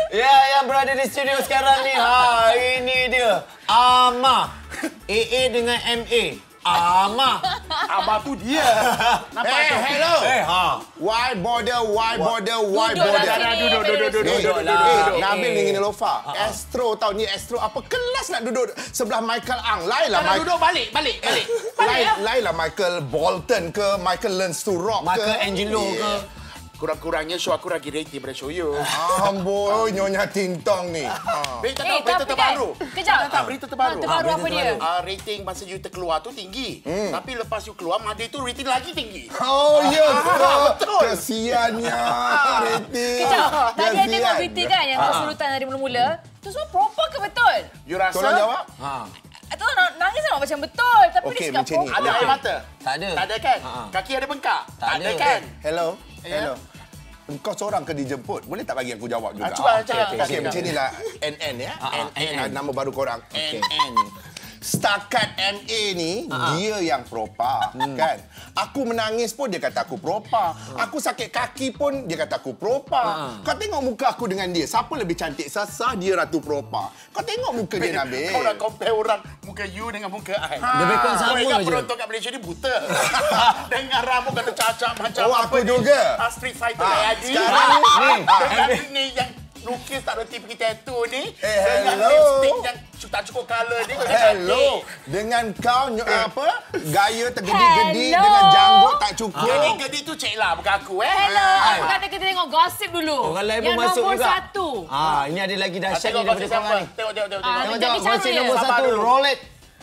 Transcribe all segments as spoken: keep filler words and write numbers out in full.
Ya, yang berada di studio sekarang ni, ha, ini dia. Ama. A A dengan M A. Ama. Ama tu dia. Nampak hey, tu? Hello. Eh, ha. Why border, why border, why Duduk border? dah sini. Duduk, duduk, duduk, Eh, duduk, eh, duduk, eh, duduk. Nabil Eh. ni ngini lofa. Astro tau ni Astro apa kelas nak duduk sebelah Michael Ang. Lain lah Kalau Michael. duduk balik, balik, balik. Lain, lain lah Michael Bolton ke, Michael Learns to Rock ke. Michael Angelo ke. Kurang-kurangnya show aku lagi rating pada show you. Amboi, Nyonya Tintong ni. Ha. Berita Eh, berita tapi terbaru. kan, kejap. Tak, berita terbaru. Ha, terbaru Ah, apa berita dia? terbaru. Uh, rating masa you terkeluar tu tinggi. Hmm. Tapi lepas you keluar, Made tu rating lagi tinggi. Oh, ya ke? betul. Kesiannya. Rating. Kejap. Tadi ada Kesian. tengok berita kan yang kesulitan dari mula-mula. Tu semua proper ke betul? You rasa? Tolong jawab. Ha. Atau nangis nak macam betul. Tapi Okey, dia cakap macam ni. proper. Ada air mata? Tak ada. Tak ada kan? Ha, ha. Kaki ada bengkak? Tak ada. kan? Hello. Ya? Hello. Engkau seorang ke dijemput? Boleh tak bagi aku jawab juga? Ah, cuba, Okey, cuba. okey, okey, macam inilah N N ya. Ah, ah, N N N N. nama baru korang. Okey. N N. Setakat M A ni, dia yang propa, kan? Aku menangis pun dia kata aku propa. Aku sakit kaki pun dia kata aku propa. Kau tengok muka aku dengan dia, siapa lebih cantik? Sasa dia Ratu Propa. Kau tengok muka dia, Nabil. Kau nak compare orang muka you dengan muka I. Lebih kurang sama Kau ingat je. penonton kat Malaysia ni buta. Dengan rambut kata cacat macam Oh, apa aku ni. juga. Ah, Street Fighter Ah, kayak Adi. sekarang ni. Dengan ni yang lukis tak reti pergi tattoo ni. Eh, Dengan hello. lipstick yang tak cukup colour ni. Kau cakap Hello. cantik. Dengan kau ny- apa? Gaya tergedik-gedik Hello. dengan janggut tak cukup. Jadi gedik tu Cik lah bukan aku eh. Hello. Ah. Aku kata kita tengok gosip dulu. Orang lain pun yang masuk nombor juga. satu. Ah, ini ada lagi Ah, dahsyat Tengok ni kau daripada siapa. korang ni. Tengok, tengok, tengok. Ah, tengok. jadi Tengok, masih cara nombor dia. Sabar satu, dulu. Rolex.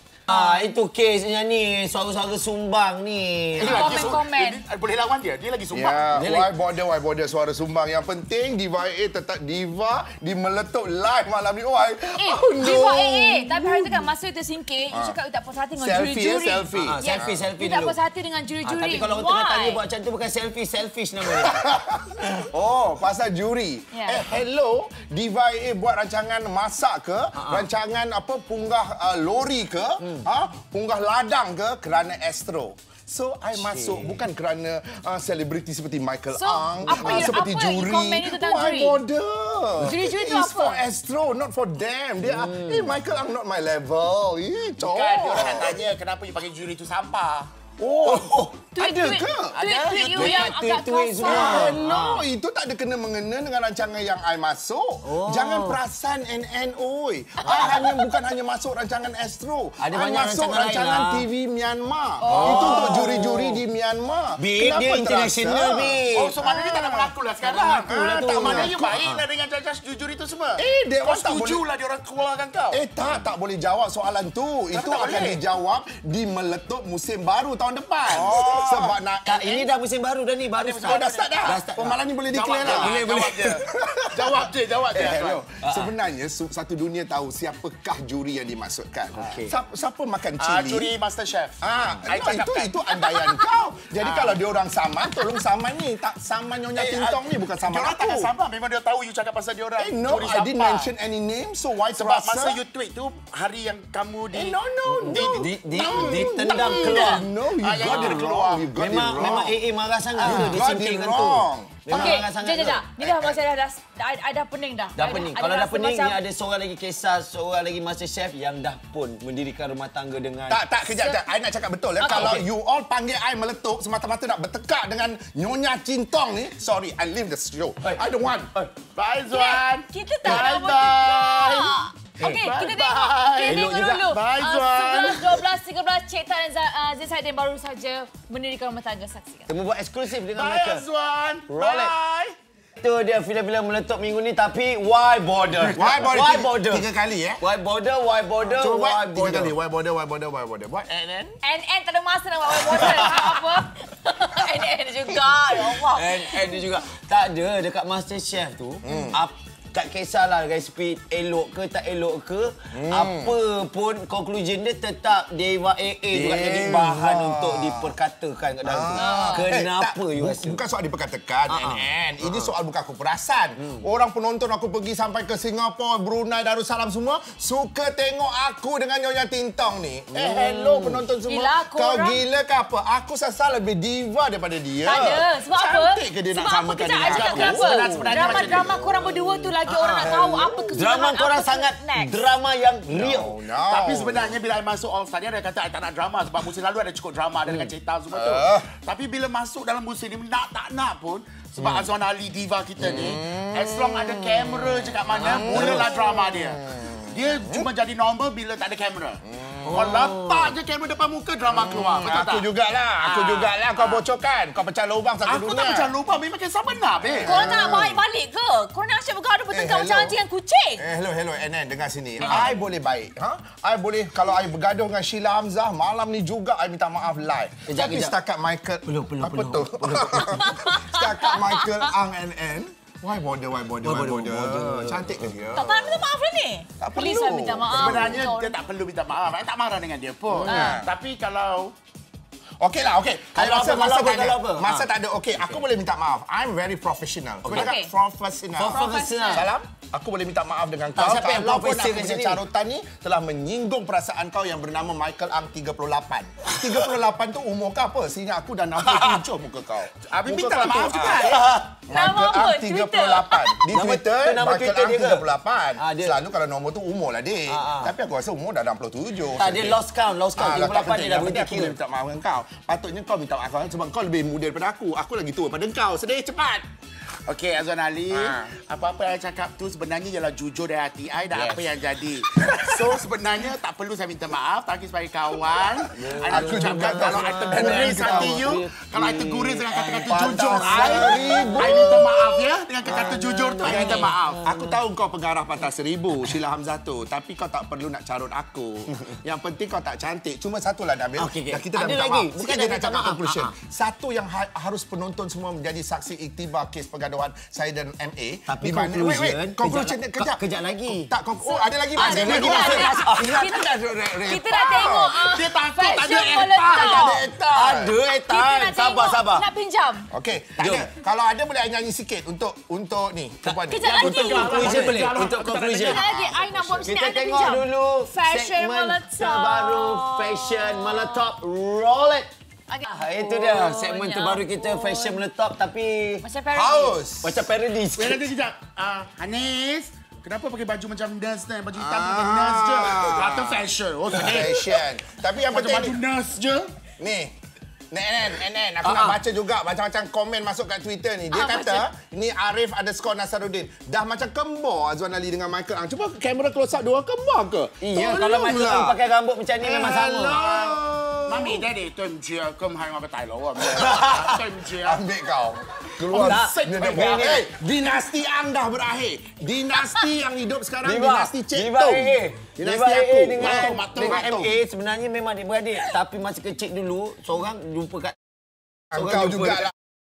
Ah, itu kesnya ni, suara-suara sumbang ni. Dia Ah, lagi su- Komen-komen. dia- dia- Boleh lawan dia. Dia lagi sumbang. Ya, Dia why lagi- border, why border suara sumbang. Yang penting Diva A A tetap diva di meletup live malam ni. Why? Eh, Oh no. Diva A A. Tapi hari tu kan masa you tersingkir, you cakap you tak puas hati dengan Selfie, juri-juri. eh, selfie. Ah, selfie, selfie You tak dulu. puas hati dengan Ah, juri-juri. tapi kalau orang Why? tengah tanya buat macam tu bukan selfie, selfish nama dia. Oh, pasal juri. Ya. Eh, hello. Diva A A buat rancangan masak ke? Rancangan apa punggah uh, lori ke? Ha? Punggah ladang ke? Kerana Astro. So, I masuk bukan kerana uh, selebriti seperti Michael So, Ang, apa uh, you- seperti apa you juri. komen you tentang Why juri? border? Juri-juri tu It's apa? for Astro, not for them. They are, eh, Michael Ang not my level. Eh, Bukan, dia orang nak tanya kenapa you panggil juri tu sampah. Oh, Tweet, ada tweet, ke? tweet, tweet you Dekat yang agak tweet-tweet kasar. semua. Hello, itu tak ada kena-mengena dengan rancangan yang I masuk. Oh. Jangan perasan N N, oi. I hanya bukan hanya masuk rancangan Astro. Ada I banyak masuk rancangan lain rancangan lah. T V Myanmar. Itu untuk juri-juri di Myanmar. Babe, Kenapa dia terasa? international, babe. Oh, so maknanya tak nak mengaku lah sekarang. mengaku lah Ah, tu. tak maknanya Mengaku. baiklah dengan jajah jujur itu semua. Eh, dia Kau orang tak setuju boleh- lah dia orang keluarkan kau. Eh tak, tak boleh jawab soalan tu. Itu tak akan boleh? dijawab di meletup musim baru tahun depan. Sebab nak Tak, ini dah musim baru dah ni, baru Oh, dah start dah? Dah start. Oh, malam ni boleh Jawab declare je, lah. Boleh, jawab je. Jawab je, jawab je. Eh, hello. Ah. Sebenarnya su- satu dunia tahu siapakah juri yang dimaksudkan. Okey. Siapa, siapa makan Ah, cili? juri MasterChef. Ah, I no, itu cakapkan. itu andaian kau. Jadi kalau dia orang saman, tolong saman ni. Tak saman Nyonya Eh, Tintong ah, ni bukan saman dia orang aku. takkan sabar. Memang dia tahu you cakap pasal dia orang. Eh no, juri I didn't sampah. mention any name. So why Sebab terasa? masa you tweet tu hari yang kamu di Eh, no, no, no. Di, di, ditendang keluar. No, you Ah, yang got dia it keluar. wrong. You got it Memang wrong. memang A A marah sangat tu, You dia got it singkirkan tu. wrong. Memang Okey, marah sangat jap, jap, tu. jap. Ni dah masa dah, dah, dah, dah, dah pening dah. Dah I pening. I Kalau dah rasa pening, macam- ni ada seorang lagi kisah, seorang lagi MasterChef yang dah pun mendirikan rumah tangga dengan... Tak, tak, kejap, kejap. I nak cakap betul. Eh. Okay. Kalau Okay. you all panggil I meletup semata-mata nak bertekak dengan Nyonya Cintong ni, sorry, I leave the show. Oi. I don't want. Bye, Zuan. Kita tak nak Bye-bye. bertukar. Okey, Bye-bye. kita tengok. Kita Elok tengok juga. dulu. Bye, Ah, Zuan. sebelas, dua belas, tiga belas, Cik Tan dan Za- ah, Zee Saidin baru saja mendirikan rumah tangga. Saksikan. Kita buat eksklusif dengan Bye, mereka. Zuan. Rolex. Bye. Itu dia filem-filem meletup minggu ni, tapi why border? Why border? Why Tiga- border? tiga kali, eh? Why border? Why border? Cuba buat Why tiga border? kali. Why border, why border, why border. Buat. And then? N N tak ada masa nak buat border. Apa? N N juga. Ya Allah. And, and dia juga. Tak ada, dekat MasterChef tu, hmm. ap, tak kisahlah resipi elok ke tak elok ke, hmm. apa pun conclusion dia tetap Diva A A juga jadi bahan untuk diperkatakan kat dalam tu. Ah. Kenapa Eh, tak, you bu- rasa? Bukan soal diperkatakan, Ah, ah. N N. Ini soal bukan aku perasan. Hmm. Orang penonton aku pergi sampai ke Singapura, Brunei, Darussalam semua suka tengok aku dengan Nyonya Tintong ni. Eh, hello penonton semua. Gila, Kau korang- gila ke apa? Aku sasa lebih diva daripada dia. Tak ada. Sebab apa? Cantik ke dia Sebab nak apa? samakan Kejap, dengan I cakap aku? kenapa? Sebenarnya macam Drama-drama korang berdua tu lagi bagi orang nak tahu apa kesudahan Drama korang apa sangat next. drama yang real. Oh, no. Tapi sebenarnya bila I masuk All Star ni, ada kata I tak nak drama sebab musim lalu ada cukup drama, ada dengan cerita semua tu. Uh. Tapi bila masuk dalam musim ni, nak tak nak pun, sebab hmm. Azwan Ali diva kita ni, as long ada kamera je kat mana, mulalah drama dia. Dia cuma jadi normal bila tak ada kamera. Kau letak je kamera depan muka, drama keluar. Betul tak? Aku jugalah. Aku jugalah. Kau bocorkan. Kau pecah lubang satu Aku dunia. tak pecah lubang. Memang kisah benar, Beb. Korang tak nak baik balik ke? Korang nak asyik bergaduh bertengkar Eh, macam hello. anjing dan kucing? Eh, hello, hello, N N. Dengar sini. I boleh baik. Ha? I boleh, kalau I bergaduh dengan Sheila Hamzah, malam ni juga I minta maaf live. Kejap, Tapi kejap. setakat Michael... Peluk, peluk, Apa peluk. tu? Setakat Michael Ang N N, why bother, why bother, why Why bother, bother? bother. Cantik ke dia? Tak payah minta maaf lah ni. Tak Please perlu. lah minta maaf. Sebenarnya Kau- dia tak perlu minta maaf. I tak marah dengan dia pun. Ha. Tapi kalau Okey lah, okey. Kalau Masa, apa, masa kalau apa, tak ada. kalau apa? Masa Ha. tak ada, okey. Aku boleh minta maaf. I'm very professional. Aku Okey. cakap Okey. professional. Professional. Salam. Aku boleh minta maaf dengan kau. Ah, siapa yang Kalaupun profesor aku kat punya sini? carutan ni telah menyinggung perasaan kau yang bernama Michael Ang tiga puluh lapan. tiga puluh lapan tu umur kau apa? Sehingga aku dah enam puluh tujuh muka kau. Habis Muka minta kau maaf tu, juga, ah. eh? Nama Michael apa? Ang tiga puluh lapan. Di Nama- Twitter, tu nama Michael Twitter Ang dia ke? tiga puluh lapan. Ah, dia- Selalu kalau nombor tu umur lah, dik. Ah, ah. Tapi aku rasa umur dah enam puluh tujuh. Tak, dia lost count, lost count. Ah, tiga puluh lapan tak dia dah penting. Yang berhenti penting aku kira. boleh minta maaf dengan kau. Patutnya kau minta maaf sebab kau lebih muda daripada aku. Aku lagi tua pada kau. Sedih cepat. Okey, Azwan Ali, Ha. apa-apa yang I cakap tu sebenarnya ialah jujur dari hati I dan Yes. apa yang jadi. So, sebenarnya tak perlu saya minta maaf, tapi sebagai kawan, I nak Aku ucapkan juga kalau I tak terguris tahu. hati you, kalau I terguris dengan kata-kata Pandang jujur I, seribu. I minta maaf ya. Dengan kata-kata jujur tu, I minta maaf. Aku tahu kau pengarah Patah Seribu, Sheila Hamzah tu. Tapi kau tak perlu nak carut aku. Yang penting kau tak cantik. Cuma satulah, Nabil. Okey, okey. Dah kita dah Ada minta lagi? maaf. Bukan Sikit dah je nak minta cakap maaf. conclusion. Ah, ah. Satu yang ha- harus penonton semua menjadi saksi iktibar kes pergaduhan saya dan M A. Tapi Di mana- conclusion, wait, wait. Conclusion, kejap- kejap. kejap lagi. Tak, kon- oh, ada lagi. Ada Ada lagi, masa. ada. Kita Kita- dah re- re- Kita dah tengok ah, Dia takut tak ada fashion etak. meletup. Tak ada etak. Ada, Kita Etan. nak Sabar, tengok, sabar. Nak pinjam. Okey, tak Jom. ada. Kalau ada boleh I nyanyi sikit untuk untuk ni, perempuan ni. Kejap lagi. Untuk conclusion boleh? Jangan- Untuk conclusion. Sekejap lagi, I nak buat macam ni. Kita I nak tengok pinjam. dulu Fashion segmen meletup. terbaru Fashion Meletop. Roll it. Okay. Ah, itu dia Oh, segmen ya terbaru kita ampun. Fashion Meletop tapi Macam parody. Haus. macam parody. Wait, nanti sekejap. Ah, Hanis, kenapa pakai baju macam nurse ni? Baju hitam Ah. pakai nurse je. Kata fashion. Oh, sedih. Fashion. Tapi yang Macam penting baju ni, nurse je. ni. Nen, nen, nen, aku Ah, nak ah. baca juga macam-macam komen masuk kat Twitter ni. Dia Ah, kata, ni Arif underscore Nasaruddin. Dah macam kembar Azwan Ali dengan Michael Ang. Cuba kamera close up dua kembar ke? Iya, Tolonglah. kalau Michael Ang pakai rambut macam ni memang sama. Hello. 媽咪爹哋對唔住啊，咁係我嘅大佬啊，對唔住啊。 Ambil kau. Keluar. Tak. Dia dah Ini- buat. Eh, dinasti Ang dah berakhir. Dinasti yang hidup sekarang, Diva, dinasti Cik Diva Tung. A A. Dinasti Diva A A aku. dengan, Matung, matung, dengan M matung. A sebenarnya memang adik-beradik. Tapi masa kecil dulu, seorang jumpa kat... Engkau jumpa jugalah.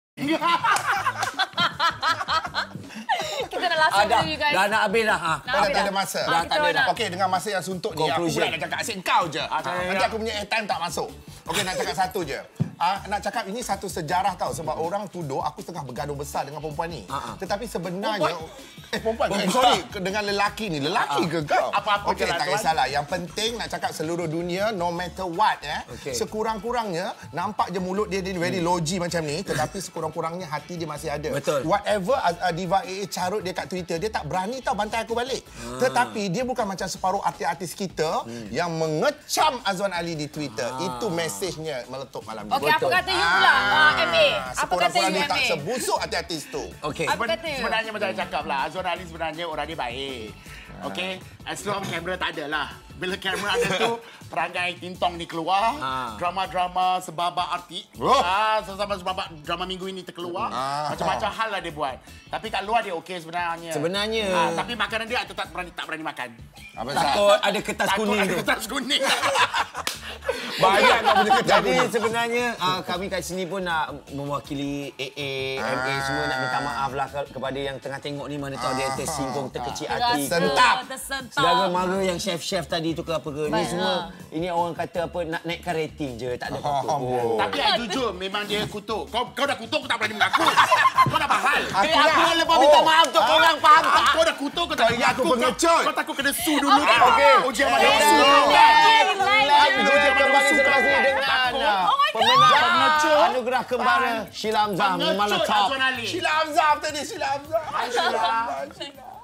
Kita dah last Ah, dah, dulu, you guys. dah nak habis dah. Ha. Nak Dah habis tak ada dah. masa. Ah, Dah kita tak ada dah. nak- Okey, dengan masa yang suntuk ni, aku Conclusion. pula nak cakap asyik kau je. Ah, tak ada. Nanti aku punya airtime tak masuk. Okey, nak cakap satu je. Ah, nak cakap ini satu sejarah tau sebab orang tuduh aku tengah bergaduh besar dengan perempuan ni. Ah, ah. Tetapi sebenarnya eh perempuan eh, sorry ke- dengan lelaki ni. Lelaki ke kau? Apa-apa Okey, je lah, tak tuan. kisahlah. Yang penting nak cakap seluruh dunia no matter what eh. Okey. Sekurang-kurangnya nampak je mulut dia, dia very logi macam ni tetapi sekurang-kurangnya hati dia masih ada. Betul. Whatever uh, Diva A A carut dia kat Twitter, dia tak berani tau bantai aku balik. Ah. Tetapi dia bukan macam separuh artis-artis kita Hmm. yang mengecam Azwan Ali di Twitter. Ah. Itu mesejnya meletup malam ni. Okey, apa Betul. kata you pula? Ah, M A. Apa kata you, dia M tak A? sebusuk artis-artis tu. Okey. Apa kata you? Sebenarnya macam saya cakap lah, Azwan Ali sebenarnya orang dia baik. Okey, as long kamera tak ada lah. Bila kamera ada tu, perangai Tintong ni keluar, Ah. drama-drama sebaba arti, Oh. ah, sebaba sebaba drama minggu ini terkeluar, Ah. macam-macam hal lah dia buat. Tapi kat luar dia okey sebenarnya. Sebenarnya. Ah, tapi makanan dia tetap berani tak berani makan. Apa Takut ada kertas Takut kuning ada tu. kertas kuning. Banyak kau punya kerja. Jadi sebenarnya uh, kami kat sini pun nak mewakili A A, M A semua nak minta maaf lah ke- kepada yang tengah tengok ni mana tahu dia tersinggung, terkecil hati. Terasa, Sentap. Tersentak. Saudara mara yang chef-chef tadi tu ke apa ke. Ni Baik, semua, ha. ini orang kata apa, nak naikkan rating je. Tak ada apa-apa Oh, pun. Tapi I jujur, memang dia kutuk. Kau kau dah kutuk, kau tak berani mengaku. Kau dah bahal. Eh, aku yang lepas minta maaf tu, korang faham tak? Kau dah kutuk, kau tak Kau ingat aku mengaku. pengecut. Kau takut kena su dulu kan? Okey. Ujian Eh, mana eh, su eh, dulu eh, kan? Kita kembali selepas ini dengan uh, pemenang Pengecut. anugerah kembara Sheila Hamzah Pengecut Meletop. Azwan Ali. Sheila Hamzah tadi, Sheila Hamzah. Hai, Sheila. Sheila.